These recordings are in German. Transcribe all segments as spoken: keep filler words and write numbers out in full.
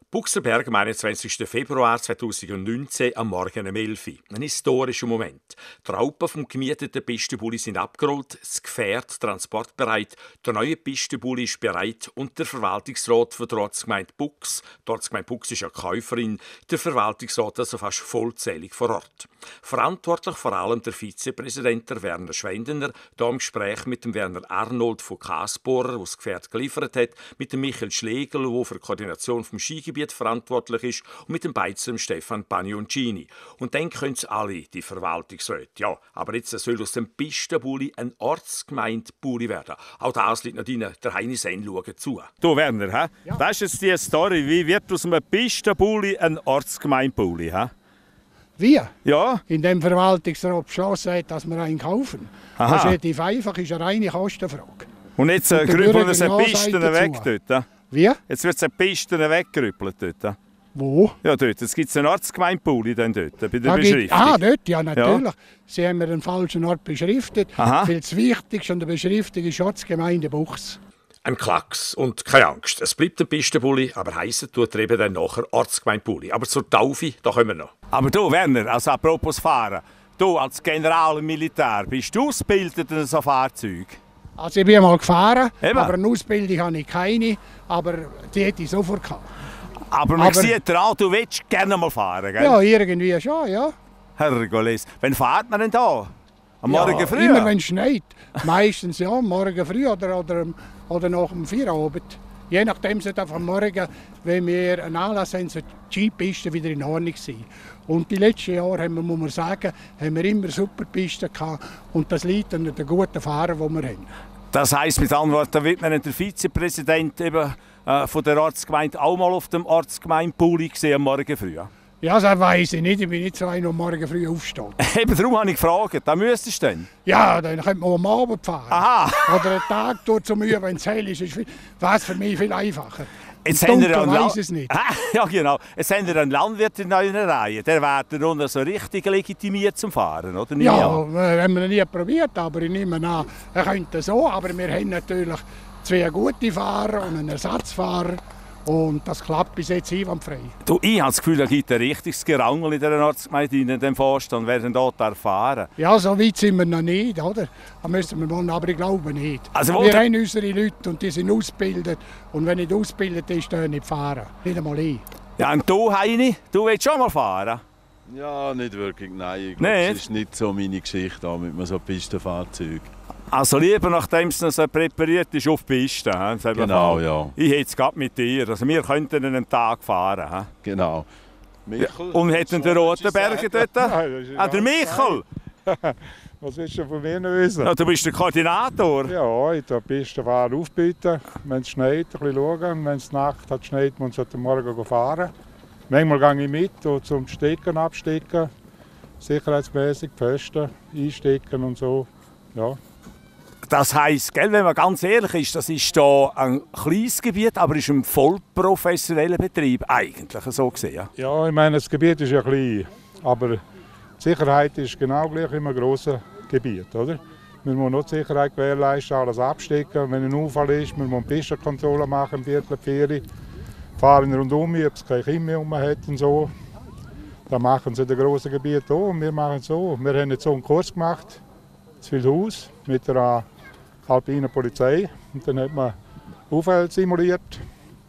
Buchselberg am einundzwanzigsten Februar zweitausendneunzehn am Morgen um elf Uhr. Ein historischer Moment. Die Raupen vom gemieteten Pistenbulli sind abgerollt, das Gefährt transportbereit, der neue Pistenbulli ist bereit und der Verwaltungsrat von der Ortsgemeinde Bux, die Ortsgemeinde Bux ist ja Käuferin, der Verwaltungsrat also fast vollzählig vor Ort. Verantwortlich vor allem der Vizepräsident der Werner Schwendener, hier im Gespräch mit dem Werner Arnold von Kasbohrer, der das Gefährt geliefert hat, mit dem Michael Schlegel, der für die Koordination vom Skigebiet verantwortlich ist, und mit dem Beizer Stefan Pagnoncini. Und dann können es alle, die Verwaltungsräte. Ja, aber jetzt soll aus dem Pistenbulli ein Ortsgemeindebulli werden. Auch das liegt noch drin, der Heini Senn schaut zu. Du Werner, he? Ja. Das ist jetzt die Story. Wie wird aus einem Pistenbulli ein Ortsgemeindebulli? Wir? Ja. In dem Verwaltungsrat beschlossen hat, dass wir einen kaufen. Aha. Das ist relativ einfach, ist eine reine Kostenfrage. Und jetzt äh, grübeln es eine Pisten weg dort? Wie? Jetzt wird es eine Pisten weggerüppelt dort? Wo? Ja, dort. Jetzt gibt es einen Ortsgemeindebulli dort, bei der da Beschriftung. Gibt, ah, dort, ja, natürlich. Ja. Sie haben mir den falschen Ort beschriftet. Aha. Weil das Wichtigste an der Beschriftung ist Ortsgemeinde Buchs. Ein Klacks und keine Angst. Es bleibt ein Pistenbulli, aber heissen tut er eben dann nachher Ortsgemeindebulli. Aber zur Taufe, da kommen wir noch. Aber du, Werner, also apropos Fahren. Du als General im Militär, bist du ausgebildet in so Fahrzeug? Also ich bin mal gefahren, Eben. aber eine Ausbildung habe ich keine, aber die hätte ich sofort gehabt. Aber man aber, sieht dir an, du willst gerne mal fahren, gell? Ja, irgendwie schon, ja. Herrgotts, wann fährt man denn da? Am ja, Morgen früh? Immer wenn es schneit. Meistens ja, am Morgen früh oder, oder, oder nach dem Feierabend. Je nachdem sollte am Morgen, wenn wir einen Anlass haben, sollte die Skipiste wieder in Ordnung sein. Und die letzten Jahre haben wir, muss man sagen, haben wir immer super Pisten gehabt. Und das liegt an den guten Fahrern, die wir haben. Das heisst mit anderen Worten, wird man der Vizepräsident eben, äh, von der Ortsgemeinde auch mal auf dem Ortsgemeindebulli gesehen am Morgen früh? Ja, das weiss ich nicht. Ich bin nicht so einer, der morgen früh aufsteht. Eben, darum habe ich gefragt. Da müsstest du denn? Ja, dann könnte man am Abend fahren. Aha. Oder einen Tag durch zum Üben, wenn es hell ist. Ist wäre für mich viel einfacher. Jetzt haben wir einen weiss es nicht. Ah, ja, genau. Jetzt haben wir einen Landwirt in einer Reihe. Der wird dann so richtig legitimiert zum Fahren, oder? Nicht ja, an. wir haben wir nie probiert, aber ich nehme an, er könnte so. Aber wir haben natürlich zwei gute Fahrer und einen Ersatzfahrer. Und das klappt bis jetzt einwandfrei. Du, ich habe das Gefühl, da gibt ein richtiges Gerangel in dieser Ortsgemeinde, in dem Vorstand. Wer denn dort erfahren? Ja, so weit sind wir noch nicht, oder? Da müssen wir wollen, aber ich glaube nicht. Also, wir haben unsere Leute und die sind ausgebildet. Und wenn nicht ausgebildet ist, dann nicht fahren. Nicht einmal ich. Ja, und du, Heini, du willst schon mal fahren? Ja, nicht wirklich, nein. Ich glaube, nicht? Das ist nicht so meine Geschichte mit so Pistenfahrzeugen. Also lieber, nachdem es noch so präpariert ist, auf die Piste. He? Genau, ja. Ich hätte es gerade mit dir. Also wir könnten einen Tag fahren. He? Genau. Michel, ja. Und hätten den Rotenberger dort? Nein, ah, der Michel! Was willst du von mir noch wissen? Ja, du bist der Koordinator. Ja, ich tue Pistenfahren aufbieten. Wenn es schneit, ein bisschen schauen. Wenn es Nacht hat schneit, muss man morgen fahren. Manchmal gehe ich mit, um zum Stecken abstecken. Sicherheitsmäßig, Pfosten einstecken und so. Ja. Das heisst, gell, wenn man ganz ehrlich ist, das ist hier ein kleines Gebiet, aber es ist ein voll professioneller Betrieb, eigentlich so gesehen. Ja, ich meine, das Gebiet ist ja klein, aber die Sicherheit ist genau gleich wie in einem grossen Gebiet, oder? Wir müssen noch die Sicherheit gewährleisten, alles abstecken. Wenn ein Unfall ist, wir müssen Pistenkontrolle machen, im Viertel, Vieri. Fahren rundum, ob es keine Kinder rum hat und so. Das machen sie in den grossen Gebieten auch und wir machen es so. Wir haben jetzt so einen Kurs gemacht, in Wildhaus, mit der alpinen Polizei. Und dann hat man Unfälle simuliert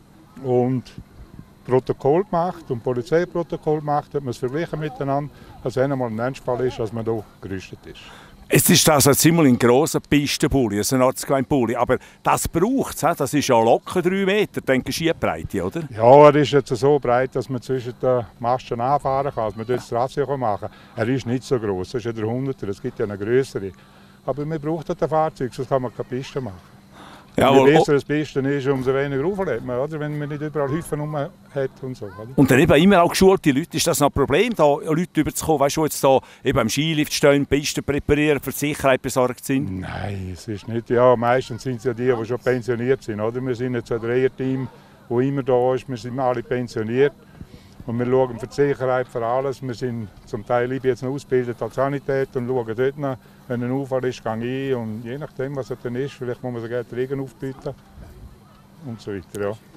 und Protokoll gemacht und Polizeiprotokoll gemacht, hat man es verglichen miteinander, dass wenn einmal ein Ernstfall ist, dass man da gerüstet ist. Es ist also ziemlich ein grosser Pistenbulli, also ein Ortsgemeindebulli, aber das braucht es, das ist ja locker drei Meter, denke ich, Skibreite, oder? Ja, er ist jetzt so breit, dass man zwischen den Masten anfahren kann, dass man dort das Ratio machen kann. Er ist nicht so gross, das ist ja der Hunderter, es gibt ja eine größere. Aber man braucht ein Fahrzeug, sonst kann man keine Piste machen. Ja, je besser das Pisten ist, umso weniger Unfall hat man, oder? Wenn man nicht überall Häufen rum hat und so. Oder? Und dann eben immer auch geschulte Leute. Ist das noch ein Problem, da Leute überzukommen, weißt du, jetzt da eben am Skilift stehen, Pisten präparieren, für die Sicherheit besorgt sind? Nein, es ist nicht. Ja, meistens sind es ja die, die schon pensioniert sind, oder? Wir sind jetzt ein Dreierteam, das immer da ist. Wir sind alle pensioniert. Und wir schauen für die Sicherheit, für alles. Wir sind zum Teil, ich bin jetzt noch ausgebildet als Sanität und schauen dort noch, wenn ein Unfall ist, gehe ich. Und je nachdem, was es dann ist, vielleicht muss man sogar die Regen aufbieten und so weiter. Ja.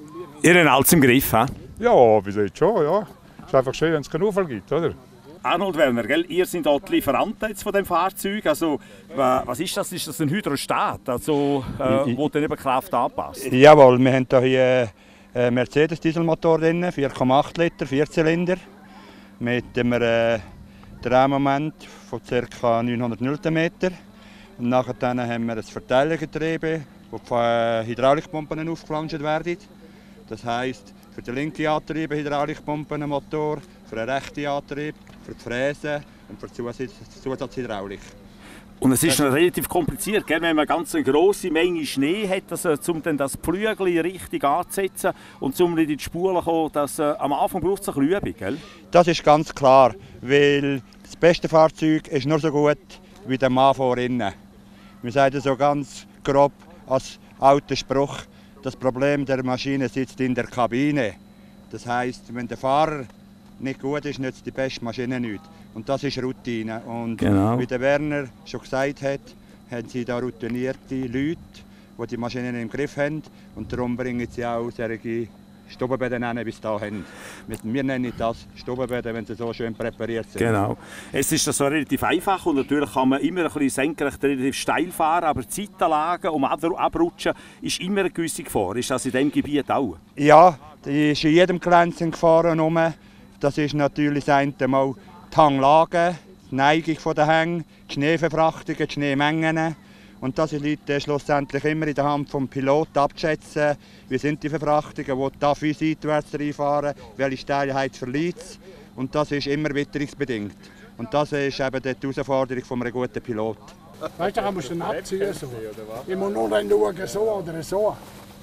Ihr habt alles im Griff, he? Ja, bis jetzt schon, ja. Es ist einfach schön, wenn es keinen Unfall gibt, oder? Arnold Wellner, gell? Ihr seid auch die Lieferanten jetzt von dem Fahrzeug. Also, was ist das? Ist das ein Hydrostat, also, äh, wo dann eben Kraft anpasst? Jawohl, wir haben hier einen Mercedes-Dieselmotor drin, vier Komma acht Liter, Vierzylinder, mit einem äh, Drehmoment von ca. neunhundert Newtonmeter. Und nachher haben wir ein Verteilergetriebe, wo von Hydraulikpumpen aufgeflanscht werden. Das heisst, für den linken Antrieb Hydraulikpumpenmotor, für den rechten Antrieb, für die Fräse und für die Zusatzhydraulik. Und es ist noch relativ kompliziert, gell? Wenn man ganz eine grosse Menge Schnee hat, also, um dann das Pflügel richtig anzusetzen und um in die Spuren zu kommen, dass, äh, am Anfang braucht es eine Übung, gell? Das ist ganz klar, weil das beste Fahrzeug ist nur so gut wie der Mann vorne. Wir sagen so ganz grob als alter Spruch, das Problem der Maschine sitzt in der Kabine. Das heisst, wenn der Fahrer nicht gut ist, nützt die beste Maschine nichts. Und das ist Routine. Und genau. Wie der Werner schon gesagt hat, haben sie da routinierte Leute, die die Maschinen im Griff haben. Und darum bringen sie auch solche Stubbenbäden bis dahin. Wir nennen das Stubbenbäden, wenn sie so schön präpariert sind. Genau. Es ist das so relativ einfach und natürlich kann man immer ein bisschen senkrecht relativ steil fahren, aber Zeitanlagen um abrutschen ist immer eine gewisse Gefahr. Ist das in diesem Gebiet auch? Ja, die ist in jedem Glänzen gefahren. Das ist natürlich das eine Mal die Hanglage, die Neigung der Hänge, die Schneeverfrachtungen, die Schneemengen. Und das liegt schlussendlich immer in der Hand des Piloten abzuschätzen, wie sind die Verfrachtungen, wo darf ich seitwärts reinfahren, welche Steilheit verliert es. Und das ist immer witterungsbedingt. Und das ist eben die Herausforderung eines guten Piloten. Weißt du, da musst du ihn abziehen. So. Ich muss nur dann schauen, so oder so.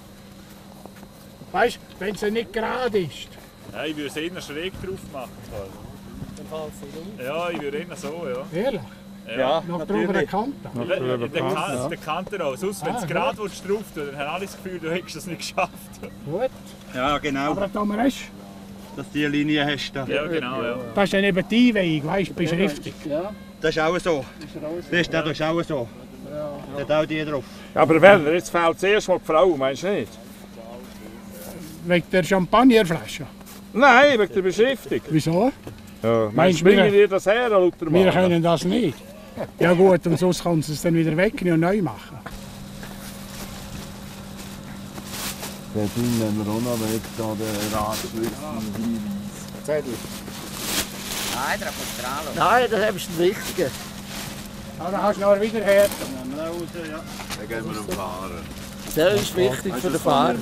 Weißt du, wenn es nicht gerade ist. Ja, ich würde es eher schräg drauf machen. Dann fällt es Ja, ich würde eher so, ja. Ehrlich? Ja, noch drüber eine Kante. Der, der, kann, der Kante auch. Sonst, wenn du es gerade drauf tust, dann haben alle das Gefühl, du hättest es nicht geschafft. Gut. Ja, genau. Aber da hast dass du die Linie hast. Da. Ja, genau. Ja. Das ist dann eben die Einweihung, weißt du, beschriftet. Ja. Das ist auch so. Das ist, das ist auch so. Da hat auch die drauf. Aber Werner, jetzt fehlt zuerst mal die Frau, meinst du nicht? Wegen der Champagnerflasche? Nein, wegen der Beschriftung. Wieso? Ja, meinst du, bringen wir das her, Luther? Wir können das nicht. Ja gut, und sonst kann sie es dann wieder wegnehmen und neu machen. Der Ding nehmen wir auch noch weg, da der Ratschlüssel. Zettel. Nein, der kommt dran. Nein, das ist das Wichtige. Ja, dann hast du noch wieder her. Dann gehen wir am Fahren. Der ist wichtig für den Fahrer.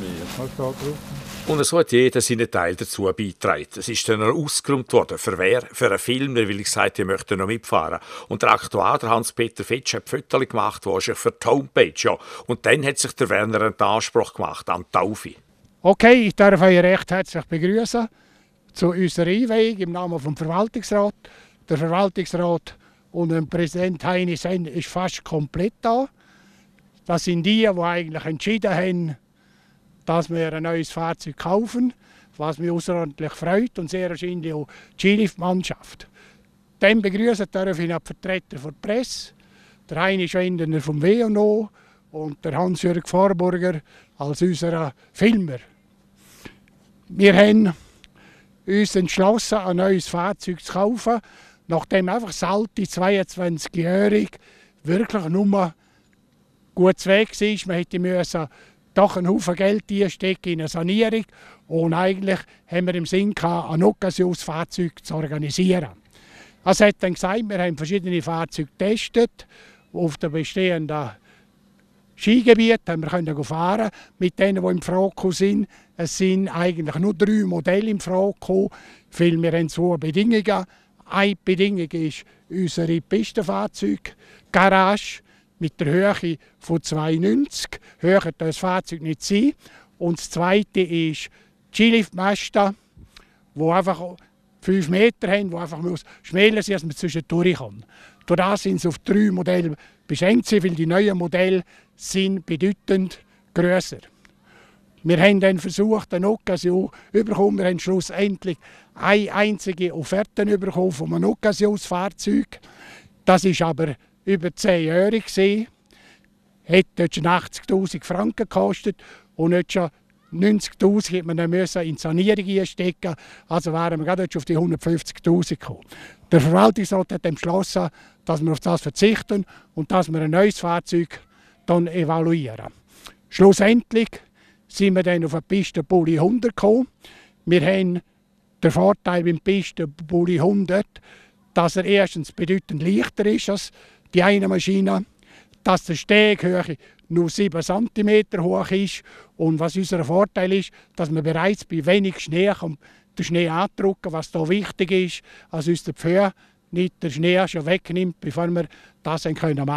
Und so hat jeder seinen Teil dazu beigetragen. Es ist dann ausgeräumt worden. Für wer? Für einen Film, weil ich gesagt, ich möchte noch mitfahren. Und der Aktuar, der Hans-Peter Fetsch, hat Fotos gemacht, wahrscheinlich für die Homepage. Ja. Und dann hat sich der Werner einen Anspruch gemacht an die Taufe. Okay, ich darf euch recht herzlich begrüßen zu unserer Einweihung im Namen des Verwaltungsrats. Der Verwaltungsrat und der Präsident Heini Senn ist fast komplett da. Das sind die, die eigentlich entschieden haben, dass wir ein neues Fahrzeug kaufen, was mich außerordentlich freut und sehr wahrscheinlich auch die Skilift-Mannschaft. Dann begrüßen darf ich noch die Vertreter der Presse, der Heini Schwendener vom W und O und der Hans-Jürg Vorburger als unser Filmer. Wir haben uns entschlossen, ein neues Fahrzeug zu kaufen, nachdem einfach das alte zweiundzwanzigjährige wirklich nur gut Weg war. Man hätte müssen doch einen Haufen Geld einstecken in eine Sanierung und eigentlich haben wir im Sinn gehabt, ein Occasionsfahrzeug zu organisieren. Also hat dann gesagt, wir haben verschiedene Fahrzeuge getestet auf dem bestehenden Skigebiet, haben wir können fahren mit denen, die in Frage gekommen sind. Es sind eigentlich nur drei Modelle in Frage gekommen, weil wir haben zwei Bedingungen. Eine Bedingung ist unsere Pistenfahrzeuggarage mit der Höhe von zwei Meter neunzig. Höher darf das Fahrzeug nicht sein. Und das zweite ist die Skiliftmaste, die einfach fünf Meter haben, die einfach schmäler sind, als man zwischendurch kann. Durch das sind sie auf drei Modelle beschränkt, weil die neuen Modelle sind bedeutend grösser. Wir haben dann versucht, eine Occasion zu bekommen. Wir haben schlussendlich eine einzige Offerte bekommen von einem Occasionsfahrzeug. Das war aber über zehn Jahre. Hat dort schon achtzigtausend Franken gekostet und nicht schon neunzigtausend hätte man dann müssen in die Sanierung einstecken, also wären wir gerade auf die hundertfünfzigtausend gekommen. Der Verwaltungsrat hat beschlossen, dass wir auf das verzichten und dass wir ein neues Fahrzeug dann evaluieren. Schlussendlich sind wir dann auf eine Piste Bulli hundert gekommen. Wir haben den Vorteil beim Piste Bulli hundert, dass er erstens bedeutend leichter ist als die eine Maschine, dass die Steghöhe nur sieben Zentimeter hoch ist und was unser Vorteil ist, dass man bereits bei wenig Schnee den Schnee andrücken, was da wichtig ist, als uns der Pferd nicht den Schnee schon wegnimmt, bevor wir das machen können.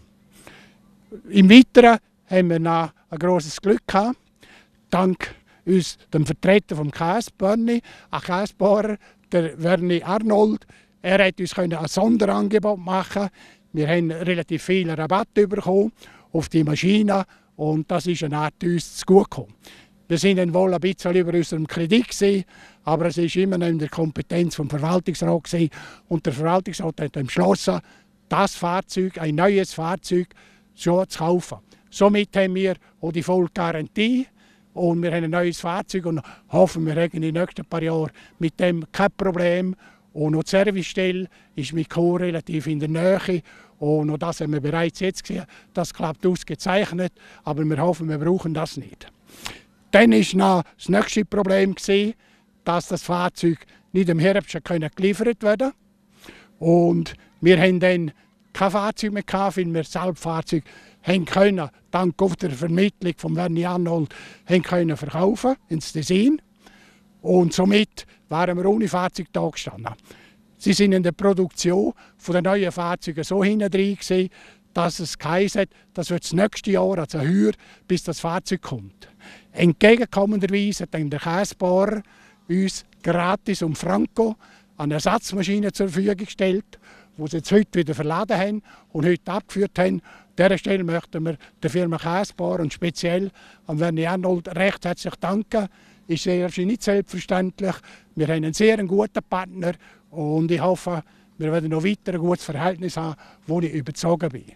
Im Weiteren haben wir noch ein grosses Glück gehabt, dank uns dem Vertreter vom Käsebörni, ein Käsebauer, der Werni Arnold. Er hat uns ein Sonderangebot machen. Wir haben relativ viel Rabatt bekommen auf die Maschine und das ist eine Art uns zu gut gekommen. Wir sind dann wohl ein bisschen über unserem Kredit gewesen, aber es war immer noch in der Kompetenz des Verwaltungsrats gewesen. Und der Verwaltungsrat hat beschlossen, das Fahrzeug, ein neues Fahrzeug, schon zu kaufen. Somit haben wir auch die Vollgarantie und wir haben ein neues Fahrzeug und hoffen, wir haben in den nächsten paar Jahren mit dem kein Problem. Und noch die Servicestelle ist mit Chor relativ in der Nähe. Und noch das haben wir bereits jetzt gesehen. Das klappt ausgezeichnet, aber wir hoffen, wir brauchen das nicht. Dann war noch das nächste Problem, dass das Fahrzeug nicht im Herbst geliefert werden konnte. Und wir haben dann kein Fahrzeug mehr gehabt, weil wir selbst Fahrzeug haben können, dank auf der Vermittlung von Werni Arnold, haben können verkaufen ins Tessin. Und somit waren wir ohne Fahrzeug da gestanden. Sie sind in der Produktion der neuen Fahrzeuge so hintendrein, dass es geheißen hat, das wird das nächste Jahr, also höher, bis das Fahrzeug kommt. Entgegenkommenderweise hat dann der Käsebauer uns gratis um Franco eine Ersatzmaschine zur Verfügung gestellt, die sie jetzt heute wieder verladen haben und heute abgeführt haben. An dieser Stelle möchten wir der Firma Käsebauer und speziell an Werni Arnold recht herzlich danken. Ist sehr nicht selbstverständlich. Wir haben einen sehr guten Partner und ich hoffe, wir werden noch weiter ein gutes Verhältnis haben, wo ich überzeugt bin.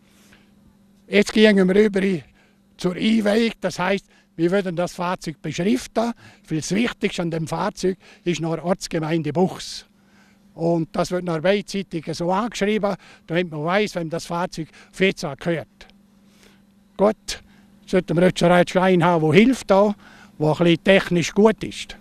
Jetzt gehen wir über zur Einweihung, das heisst, wir werden das Fahrzeug beschriften. Das Wichtigste an dem Fahrzeug ist noch die Ortsgemeinde Buchs. Und das wird noch beidseitig so angeschrieben, damit man weiss, wem das Fahrzeug auf jetzt gehört. Gut, sollten wir jetzt einen Schein haben, der hilft, da, der ein bisschen technisch gut ist.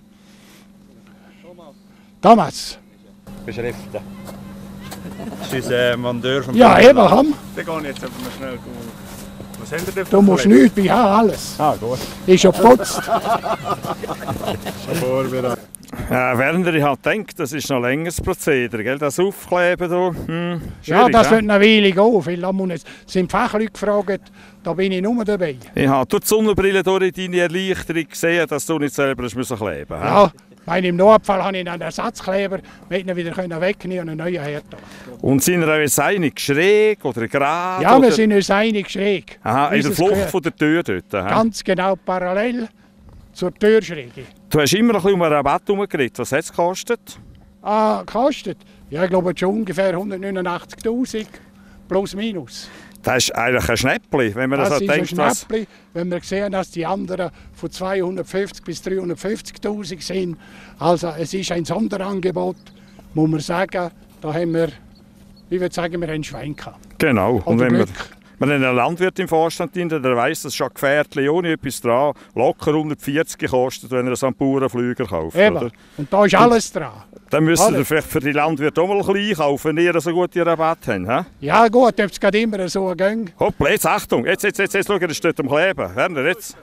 Thomas. Beschriften. Das ist unser Mandeur vom Ja, eben, komm. Dann gehe ich jetzt einfach mal schnell. Was haben wir denn? Du musst nichts, ich habe alles. Ah, gut. Ist schon geputzt. Schon vorbereitet. Ja, Werner, ich habe gedacht, das ist noch ein längeres Prozedere, gell? Das Aufkleben hier. Hm, ja, das ja? wird eine Weile gehen. Viele sind Fachleute gefragt, da bin ich nur dabei. Ich habe durch die Sonnenbrille durch deine Erleichterung gesehen, dass du nicht selber kleben musst. Ja, weil im Notfall habe ich einen Ersatzkleber, mit ihn wieder wegnehmen und einen neuen herstellen. Und sind wir uns einig, schräg oder gerade? Ja, wir oder? sind uns einig, schräg. Aha, in der Flucht von der Tür dort? Aha. Ganz genau parallel zur Türschräge. Du hast immer ein bisschen um einen Rabatt herumgeredet. Was hat es gekostet? Ah, gekostet? Ja, ich glaube schon ungefähr hundertneunundachtzigtausend plus minus. Das ist eigentlich ein Schnäppli, wenn man das, das so ist denkt. Ein Schnäppli, wenn wir sehen, dass die anderen von zweihundertfünfzig bis dreihundertfünfzigtausend sind. Also es ist ein Sonderangebot, muss man sagen. Da haben wir, ich würde sagen, wir haben ein Schwein gehabt. Genau. Und wenn wir, Glück. wenn einen Landwirt im Vorstand drin, der weiss, dass schon ein Gefährtchen ohne etwas dran locker hundertvierzig kostet, wenn er einen Bauernflüger kauft. Eben. Oder? Und da ist alles dran. Dann müsst ihr vielleicht für die Landwirte auch mal ein bisschen einkaufen, wenn ihr so gute Rabatt habt. He? Ja gut, ob es gerade immer so geht. Hoppla, jetzt Achtung, jetzt, jetzt, jetzt, jetzt schau, das steht am Kleben. Werner, jetzt.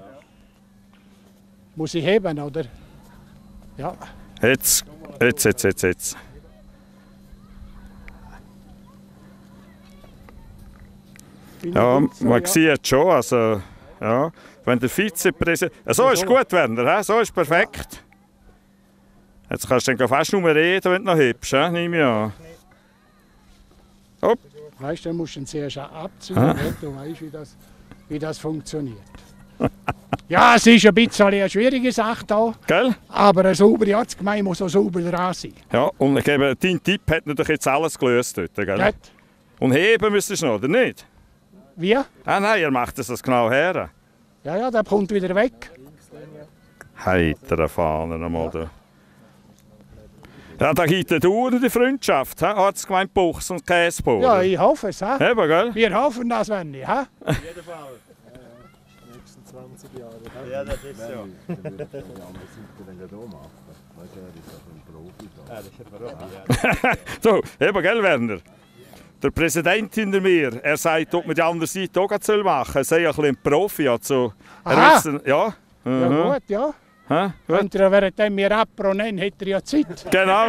Muss ich heben, oder? Ja. Jetzt, jetzt, jetzt, jetzt, jetzt. Ja, man ja. sieht schon, also, ja, wenn der Vizepräsident... So ist gut, Werner, he? So ist perfekt. Jetzt kannst du dann fast nur reden, wenn du noch hebst, he? Nehme ich an. Hopp. Weißt du, dann musst du ihn zuerst abziehen, ah. Du weißt, wie das, wie das funktioniert. Ja, es ist ein bisschen eine schwierige Sache hier, Gell? Aber eine saubere Ortsgemeinde muss auch sauber dran sein. Ja, und ich gebe, dein Tipp hat natürlich jetzt alles gelöst dort, gell? Nicht. Und heben müsstest du noch, oder nicht? Wie? Ah nein, ihr macht das genau her. Ja, ja, der kommt wieder weg. Heiter Fahnen einmal da. Ja, da gibt es Dauer die Freundschaft, he? Ortsgemeinde Buchs und Käseboden. Ja, ich hoffe es. He? Eben, gell? Wir hoffen das, wenn nicht. He? Auf jeden Fall. Die nächsten zwanzig Jahre. Ja, das ist so. Dann würde ich die andere Seite dann gleich auch machen. Weißt du, er ist ja ein Profi da. Ja, das ist ein Profi, ja. So, eben, gell, Werner? Der Präsident hinter mir, er sagt, ob man die andere Seite auch machen soll. Er sei ein bisschen ein Profi. Also, er Aha. wissen, ja. Ja, Mhm. gut, ja. Ha? Gut. Wenn er während wir abronnen, hat er ja Zeit. Genau.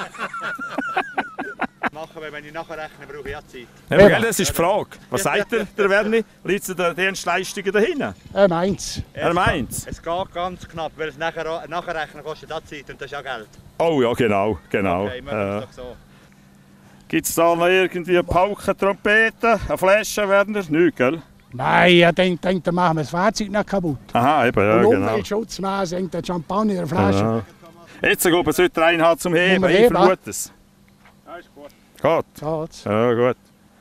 Machen wir, wenn ich nachrechne, brauche ich ja Zeit. Eben, gell, das ist die Frage. Was sagt der, der Werner? Liegt der Dienstleistungen dahin? Er meint's. Er meint's. Es geht ganz knapp, weil es nachher, nachrechnen kostet auch Zeit und das ist auch Geld. Oh ja, genau. genau. Okay, machen wir äh, es doch so. Gibt es da noch irgendwie Pauken, Trompeten, eine Flasche, Werner? Nichts, gell? Nein, ich denke, denk, dann machen wir das Fahrzeug nicht kaputt. Aha, eben, ja, Und genau. Umweltschutzmaß hängt der Champagner in der Flasche. Genau. Jetzt sollte sollte der einen zum Heben, wir ich heben? vermute es. Ja, ist gut. Geht? Geht's. Ja, gut.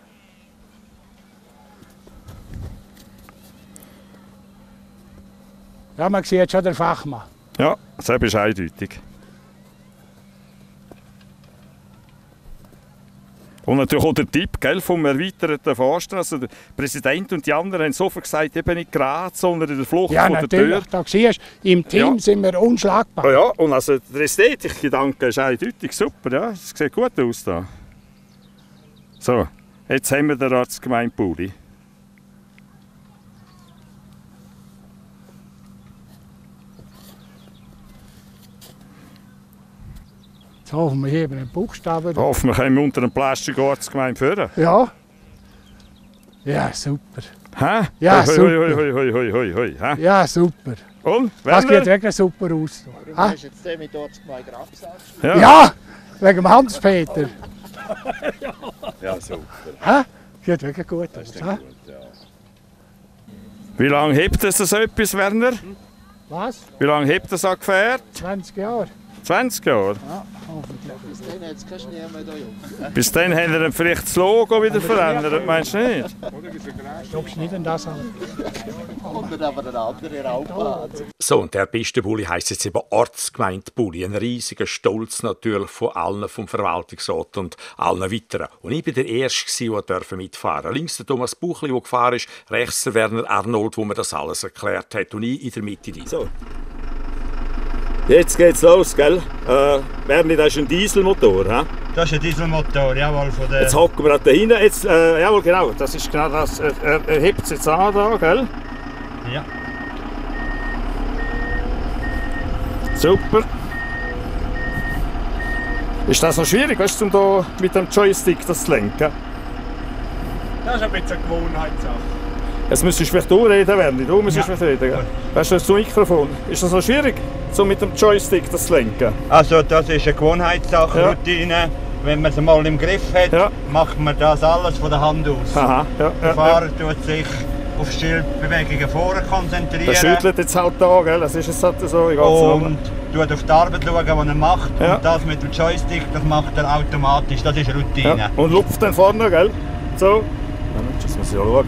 Ja, man sieht schon den Fachmann. Ja, das ist eindeutig. Und natürlich auch der Tipp, gell, vom erweiterten Forsten. Also der Präsident und die anderen haben sofort gesagt, eben nicht gerade, sondern in der Flucht Ja, von der Tür. natürlich. Da siehst du, im Team Ja. sind wir unschlagbar. Oh ja, und also der Ästhetikgedanke ist eindeutig super, ja. Es sieht gut aus da. So, jetzt haben wir den Ortsgemeinde Puli. Jetzt hoffen wir hier einen Buchstaben. Hoffen wir können unter einem Plastik Ortsgemeinde führen. Ja. Ja, super. Hä? Ja, hoi, super. Hoi, hoi, hoi, hoi, hoi, hoi. Hä? Ja, super. Und? Das Werner? geht wirklich super aus. Warum Ha? hast du jetzt den mit Ortsgemeinde Grabsatz? Ja. Ja, wegen dem Hans-Peter. Ja, super. Ha? Geht wirklich gut aus. Ha? Wie lange hebt es so etwas, Werner? Was? Wie lange hebt das so Gefährt? zwanzig Jahre? zwanzig Jahre? Ja, hoffentlich. Bis dann hat es keinen Schnee mehr da, Jungs. Bis dann haben wir dann vielleicht das Logo wieder verändert, meinst du nicht? Du schneiden das an. Und dann aber eine andere Raubbahn. So, und der Pistenbulli heisst jetzt eben Ortsgemeinde Bulli. Ein riesiger Stolz natürlich von allen, vom Verwaltungsrat und allen weiteren. Und ich war der Erste, der mitfahren durfte. Links der Thomas Buchli, der gefahren ist, rechts der Werner Arnold, wo mir das alles erklärt hat. Und ich in der Mitte. So. Jetzt geht's los, gell? Äh, Werner, das ist ein Dieselmotor, hä? Das ist ein Dieselmotor, jawohl, von der... Jetzt hocken wir da hinten. Jetzt, äh, jawohl, genau, das ist genau das. Er, er, er hebt es jetzt an, da, gell? Ja. Super. Ist das noch schwierig, weißt du, um da mit dem Joystick das zu lenken? Das ist ein bisschen eine Gewohnheitssache. Jetzt müsstest du vielleicht durchreden, Werner. Du müsstest Ja. vielleicht reden, gell? Weißt du, das zum Mikrofon. Ist das noch schwierig, so mit dem Joystick das zu lenken? Also das ist eine Gewohnheitssache, Ja. Routine. Wenn man es mal im Griff hat, Ja. macht man das alles von der Hand aus. Aha, ja, ja, Der ja. Fahrer tut sich auf Schildbewegungen vorne konzentrieren. Der schüttelt jetzt halt da, gell? Das ist es halt so. Ich und tut auf die Arbeit schauen, die er macht. Ja. Und das mit dem Joystick, das macht er automatisch. Das ist Routine. ja. Und lupft dann vorne, gell? So. Das muss ich ja schauen.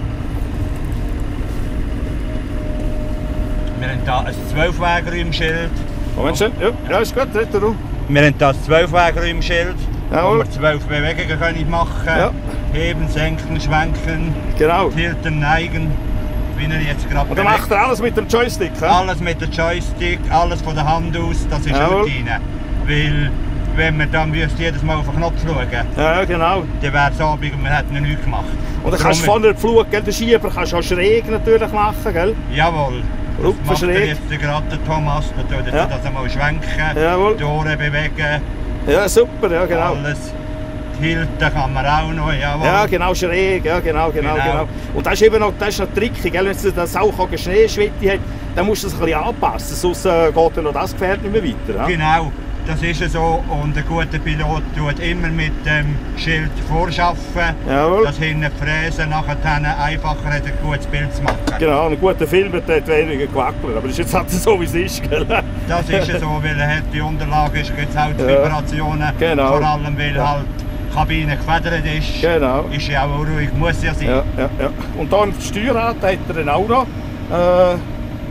Wir haben hier ein zwölf-Wegräumschild. Moment schön. Ja, ja, ist gut, red du. Wir haben hier ein zwölf-Wegräumschild, wo Jawohl. wir zwölf Bewegungen können machen können. Ja. Heben, senken, schwenken, Genau. tilten, neigen. Wie er jetzt gerade Und dann macht er alles mit dem Joystick, gell? Alles mit dem Joystick, alles von der Hand aus, das ist Jawohl. Routine. Weil wenn wir dann müsst jedes Mal auf den Knopf schauen, Ja, genau. dann wäre es Abend und wir hätten noch nichts gemacht. Und dann kannst du Darum- vorne den Flug, gell, den Schieber kannst du auch schräg natürlich machen, gell? Jawohl. Das Rupfen macht er schräg. jetzt gerade der Thomas, da tut er Ja. das einmal schwenken, Jawohl. die Ohren bewegen, Ja, super, ja, genau. alles. Tilten kann man auch noch, jawohl. Ja, genau, schräg, ja, genau, genau, Genau. genau. Und das ist eben noch, das ist noch tricky, gell? Wenn es das auch eine Schneeschwitte hat, dann musst du das ein bisschen anpassen, sonst äh, geht dann noch das Gefährt nicht mehr weiter. Ja? Genau, das ist so. Und ein guter Pilot tut immer mit dem Schild vorschaffen, Jawohl. dass hinten Fräsen nachher einfacher hat, ein gutes Bild zu machen. Genau, ein guter Film hat weniger gewackelt, aber das ist jetzt halt so, wie es ist, gell? Das ist so, weil er hat die Unterlage ist, gibt es auch die Vibrationen, genau. vor allem weil Ja. halt die Kabine gefedert ist. Genau. Ist ja auch ruhig, muss ja sein. Ja, ja, ja. Und dann das Steuerrad hat er dann auch noch. Äh,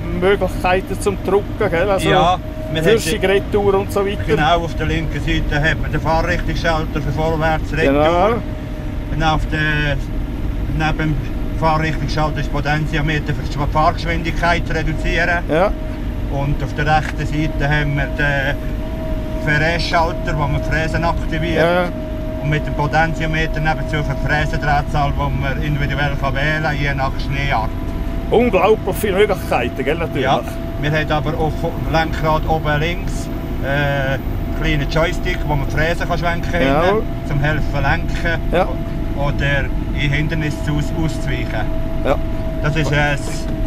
Möglichkeiten zum Drucken, gell? Also ja, Flüssigrettour und so weiter. Genau, auf der linken Seite hat man den Fahrrichtungsschalter für vorwärts Retour. Genau. Und auf der, neben dem Fahrrichtungsschalter ist das Potentiometer für die Fahrgeschwindigkeit zu reduzieren. Ja. Und auf der rechten Seite haben wir den Frässchalter, wo man die Fräsen aktiviert. Ja. Und mit dem Potentiometer nebenzu für die Fräsendrehzahl, die man individuell wählen kann, je nach Schneeart. Unglaublich viele Möglichkeiten, gell, natürlich. Ja, wir haben aber auf dem Lenkrad oben links äh, einen kleinen Joystick, wo man die Fräse kann schwenken kann, ja. zum helfen lenken ja. oder in Hindernisse aus, auszuweichen. Ja. Das ist ein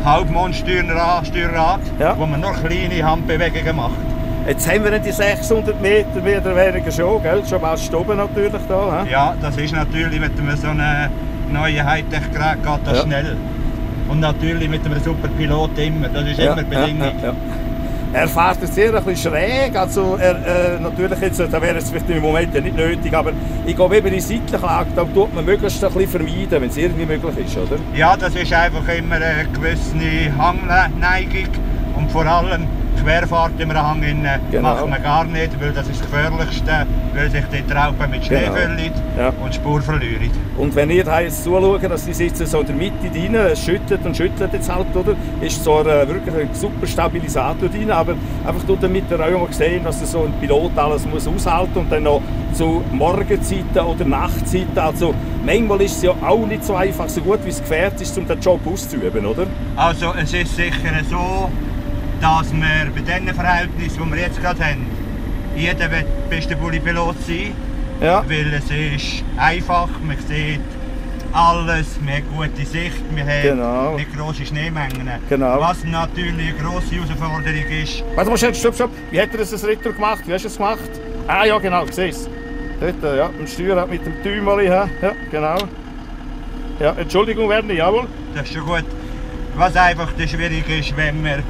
Halbmondsteuerrad, ja. wo man nur kleine Handbewegungen macht. Jetzt haben wir die sechshundert Meter mehr oder weniger schon, gell? Schon fast oben natürlich da. He? Ja, das ist natürlich mit einem so einem neuen Hightech-Gerät geht das ja. schnell. Und natürlich mit einem super Pilot immer, das ist ja, immer Bedingung. Ja, ja, ja. Er fährt jetzt sehr ein bisschen schräg, also er, äh, natürlich jetzt, da wäre es vielleicht im Moment ja nicht nötig, aber ich glaube eben in seitlicher Lage, da tut man möglichst ein bisschen vermeiden, wenn es irgendwie möglich ist, oder? Ja, das ist einfach immer eine gewisse Hangneigung und vor allem Querfahrt im Hang genau. macht man gar nicht, weil das ist das Gefährlichste, weil sich die Raupe mit Schnee genau. füllt ja. und Spur verliert. Und wenn ihr jetzt zuschaut, dass die sitzen so in der Mitte drin, es schüttelt und schüttelt jetzt halt, oder? Ist so ein, wirklich ein super Stabilisator drin, aber einfach damit ihr auch mal sehen, dass so ein Pilot alles muss aushalten und dann noch zu Morgenzeiten oder Nachtzeiten, also manchmal ist es ja auch nicht so einfach, so gut wie es gefährt ist, um den Job auszuüben, oder? Also es ist sicher so, dass wir bei den Verhältnissen, die wir jetzt gerade haben, jeder will der beste Bulli-Pilot sein, ja. weil es ist einfach, man sieht alles, wir haben gute Sicht, wir haben genau. nicht grosse Schneemengen. Genau. Was natürlich eine grosse Herausforderung ist. Warte mal, stopp, stopp. Wie hat er das Ritter gemacht? Wie hast du es gemacht? Ah ja, genau, ich sehe es. Dort, ja, im Steuer mit dem Tümeli, ja, genau. Ja, Entschuldigung, Werner, jawohl. Das ist schon gut. Was einfach schwierig ist, wenn wir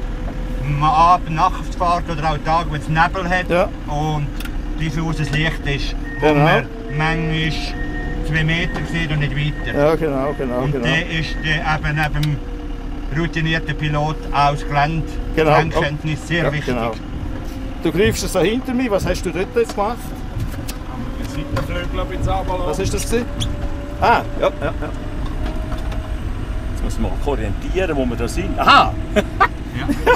Ab Nachtfahrt oder auch Tag, wenn es Nebel hat ja. und diffuses Licht ist, wo genau. man manchmal zwei Meter sieht und nicht weiter. Ja, genau, genau. Und genau. der ist der eben neben dem routinierten Pilot auch das Gelände, genau. Lenkkenntnis sehr ja, wichtig. Genau. Du greifst es so hinter mir, was hast du dort jetzt gemacht? Den Seitenflügel ein bisschen runterlassen. Was ist das gewesen? Ah, ja, ja, ja. Jetzt müssen wir uns orientieren, wo wir da sind. Aha! Ja.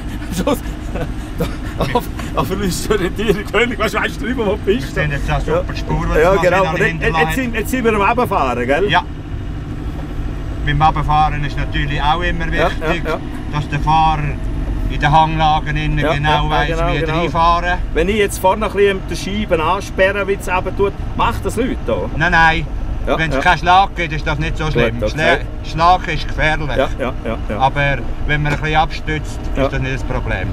Da verlierst du Orientierung, König, weißt du, weißt du drüber, wo du bist? Wir sehen jetzt eine super Spur, die ja, genau. Aber jetzt, jetzt, sind, jetzt sind wir am Abfahren, gell? Ja. Beim Abfahren ist natürlich auch immer wichtig, ja, ja, ja. dass der Fahrer in den Hanglagen innen ja, genau ja, weiss, genau, wie er genau. reinfahren. Wenn ich jetzt vorne ein bisschen die Scheiben ansperren, wie es eben tut, macht das nichts da? Nein, nein. Ja, wenn es ja. keinen Schlag gibt, ist das nicht so schlimm. Gut, okay. Schlag ist gefährlich. Ja, ja, ja, ja. Aber wenn man ein bisschen abstützt, ist ja. das nicht das Problem.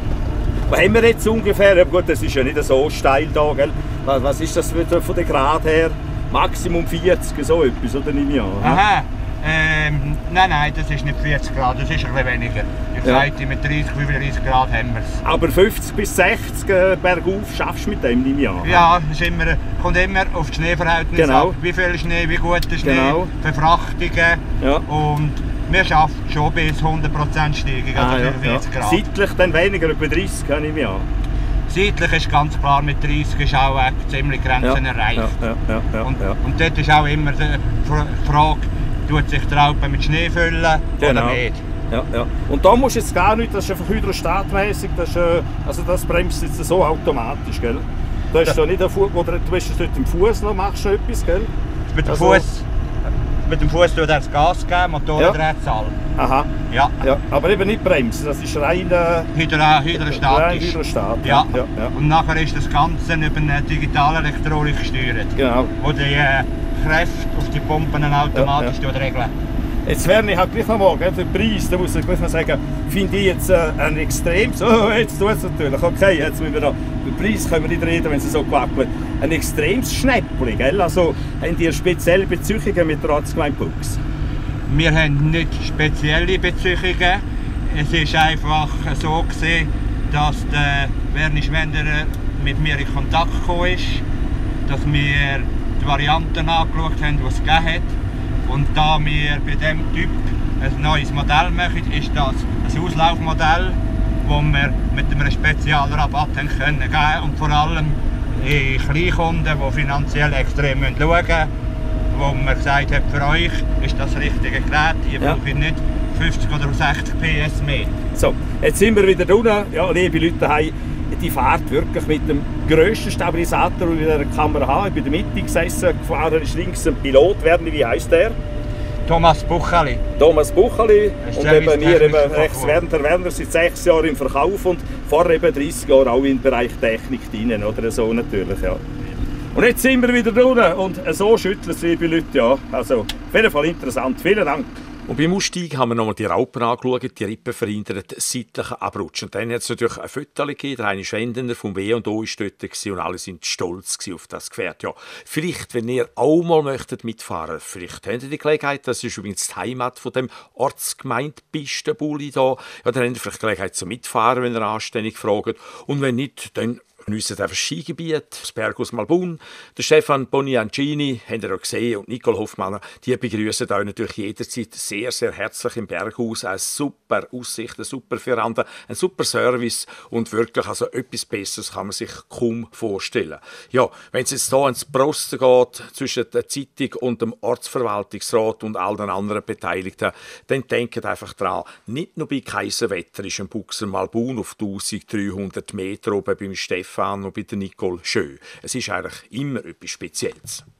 Was haben wir jetzt ungefähr? Ja, gut, das ist ja nicht so steil da, gell? Was, was ist das von der Grad her? Maximum vierzig, so etwas, oder nehme ich an? Aha. Ähm, nein, nein, das ist nicht vierzig Grad, das ist ein bisschen weniger. Ich ja. sagte, mit dreißig, fünfunddreißig Grad haben wir es. Aber fünfzig bis sechzig bergauf schaffst du mit dem, nehme ich an? Ja, es immer, kommt immer auf die Schneeverhältnisse genau. ab. Wie viel Schnee, wie gut der Schnee, genau. Verfrachtungen. Ja. Und wir schaffen schon bis hundert Prozent Steigung, also ah, ja, vierzig ja. Grad. Seitlich dann weniger, etwa dreißig, nehme ich an? Seitlich ist ganz klar, mit dreißig ist auch ziemlich Grenzen ja. erreicht. Ja, ja, ja, ja, und, ja. und dort ist auch immer die Frage, tut sich die Raupe mit Schnee füllen genau. oder nicht? Ja, ja. Und da musst du jetzt gar nicht, das ist einfach hydrostatmäßig, das, äh, also das bremst jetzt so automatisch, gell? Du hast da nicht einen Fuß, oder du hast es dort im Fuß noch, machst du etwas, gell? Mit dem also, Fuß, mit dem Fuß tut er das Gas geben, Motorendrehzahl. Ja. Aha. Ja. ja. Aber eben nicht bremsen, das ist rein äh, Hydro, hydrostatisch. Rein hydrostatisch. Ja. Ja, ja. Und nachher ist das Ganze über eine digitale Elektronik gesteuert. Genau. Wo die äh, Kräfte auf die Pumpen automatisch ja, ja. regeln. Jetzt wäre ich halt gleich noch mal, gell, den Preis, da muss ich gleich mal sagen, finde ich jetzt äh, ein extrem, so, jetzt tut es natürlich, okay, jetzt müssen wir noch, über den Preis können wir nicht reden, wenn es so gewackelt ein extremes Schnäppchen, gell, also haben die spezielle Beziehungen mit der Ortsgemeinde Bux? Wir haben nicht spezielle Beziehungen, es ist einfach so gesehen, dass der Werner Schwenderer mit mir in Kontakt gekommen ist, dass wir die Varianten angeschaut haben, die es gegeben hat. Und da wir bei diesem Typ ein neues Modell machen, ist das ein Auslaufmodell, das wir mit einem Spezialrabatt haben können geben und vor allem die Kleinkunden, die finanziell extrem schauen müssen, wo man gesagt hat, für euch ist das richtige Gerät, ihr ja. braucht nicht fünfzig oder sechzig P S mehr. So, jetzt sind wir wieder unten. Ja, liebe Leute daheim, die fährt wirklich mit dem grössten Stabilisator, den wir in der Kamera haben. Ich bin in der Mitte gesessen, gefahren ist links ein Pilot. Werner, wie heisst der? Thomas Bucheli. Thomas Bucheli. Und eben wir eben rechts Werner. der Werner seit sechs Jahren im Verkauf und vorher eben dreißig Jahre auch im Bereich Technik drin, oder so natürlich, ja. Und jetzt sind wir wieder unten und so schütteln es, liebe Leute, ja. Also, auf jeden Fall interessant. Vielen Dank. Und beim Ausstieg haben wir nochmal die Raupen angeschaut, die Rippen verhindern seitlichen Abrutsch. Und dann hat es natürlich ein Foto gegeben, der eine Schwendender vom W und O war dort und alle sind stolz auf das Gefährt. Ja, vielleicht, wenn ihr auch mal möchtet mitfahren möchtet, vielleicht habt ihr die Gelegenheit, das ist übrigens die Heimat von dem Ortsgemeinde Pistenbulli da. Ja, dann habt ihr vielleicht die Gelegenheit zum Mitfahren, wenn ihr anständig fragt. Und wenn nicht, dann geniessen einfach das Skigebiet, das Berghaus Malbun. Der Stefan Boniancini, habt ihr auch gesehen, und Nicole Hoffmann, die begrüßen euch natürlich jederzeit sehr, sehr herzlich im Berghaus. Eine super Aussicht, eine super Veranda, ein super Service und wirklich, also etwas Besseres kann man sich kaum vorstellen. Ja, wenn es jetzt hier ans Prosten geht, zwischen der Zeitung und dem Ortsverwaltungsrat und all den anderen Beteiligten, dann denkt einfach dran, nicht nur bei Kaiserwetter ist ein Buchser Malbun auf eintausenddreihundert Meter oben beim Stefan und bei der Nicole schön. Es ist eigentlich immer etwas Spezielles.